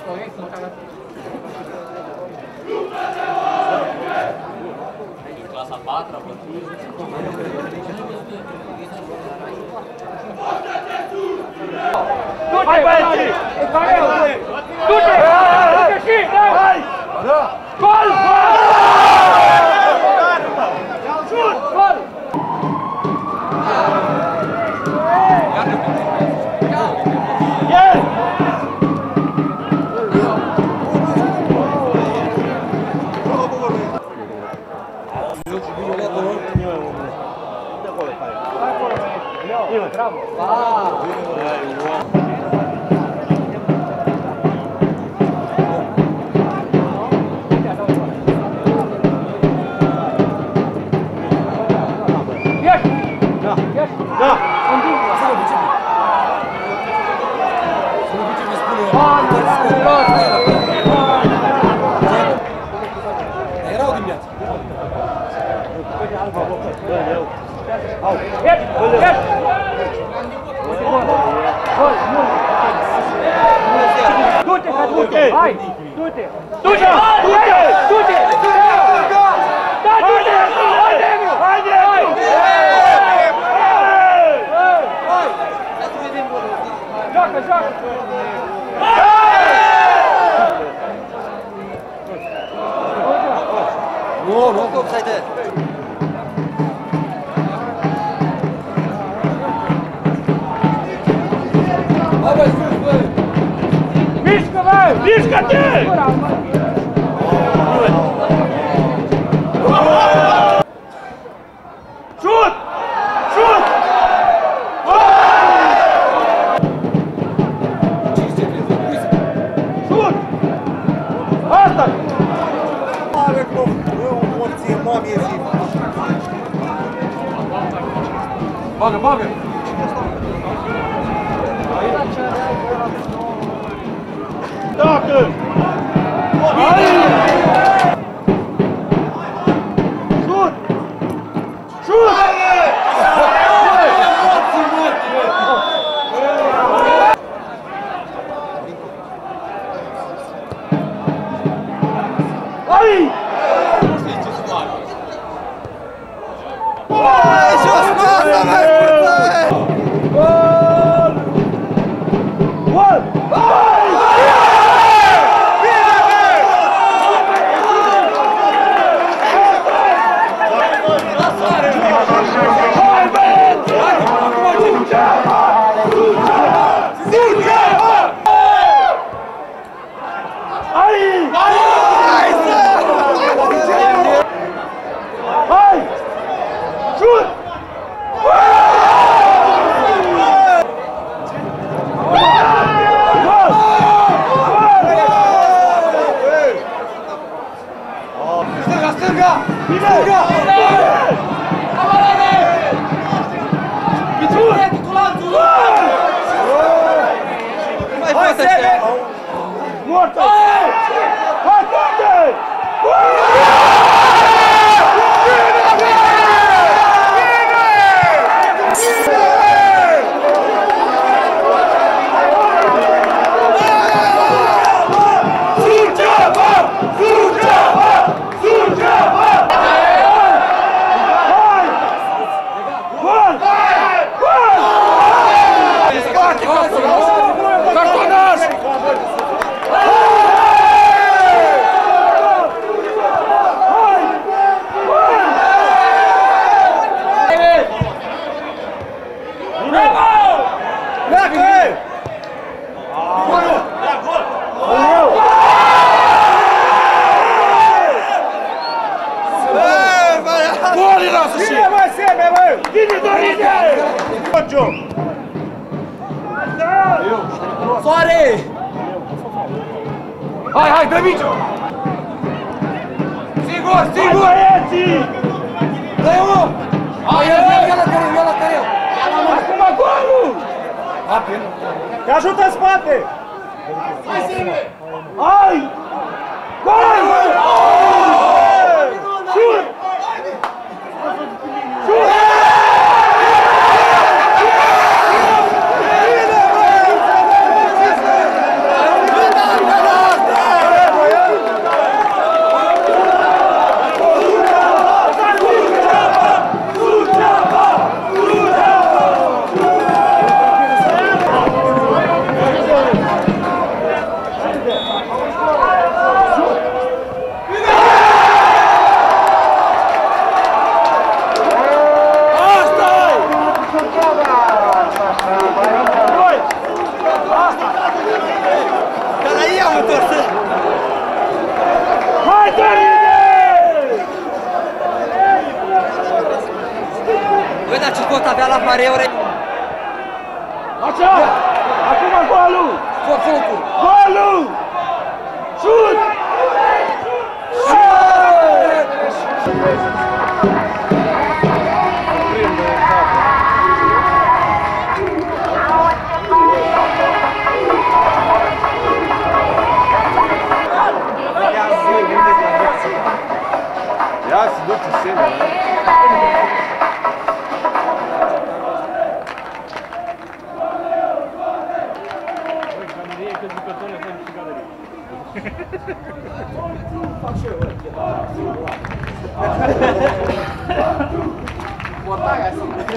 Clasa 4, Hai băieții! Du-te! Du-te și! Hai! Gol! Șut! Gol! Yes! Bravo! Da! Erau dimineața. Du-te, du-te! Hai! Du-te! Du-te! Du-te! Du-te! Da, du-te! Haide! Joacă, joacă! Nu că offside. Mișcă, bă! Mișcă-te! Șut! Șut! Șut! Asta-i! Mare club! Eu o morție, mami, e zi! Bagă, bagă! Dacă! Șut! Șut! Ai! Jos, masa, mai curte! Gol! Gol! Morto! Hai, toate! Cine mai seme, bă? Cine dorine? Ocio! Soare! Hai, hai, dă micio! Sigur, sigur! Hai, băieții! Dă-i-o! Hai, ia la careu, ia la careu! Acum golul! Te ajută în spate! Hai, seme! Hai! Gol! Șut! Șut! Gol! Hai, Dorine! Băi, dar ce pot avea la pareuri? Așa! Acum golul! Focul! Golul! Șut! Ia se duce semne. Botaia assim.